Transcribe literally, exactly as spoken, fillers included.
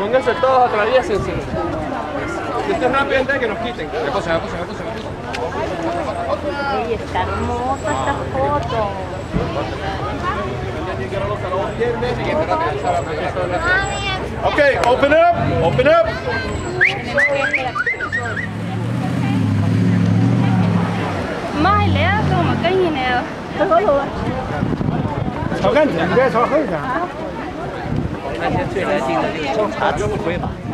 Pónganse todos, atraviésense. Esto es rápido antes de que nos quiten. Me puse, me puse, me puse, me puse. Oye, está hermosa esta foto. Okay, open up, open up. Mai lẽ tôi mà cái gì nè. Tôi có luôn. 炒干子，你该炒黑的。 那些最来劲的这个烧茶指挥吧。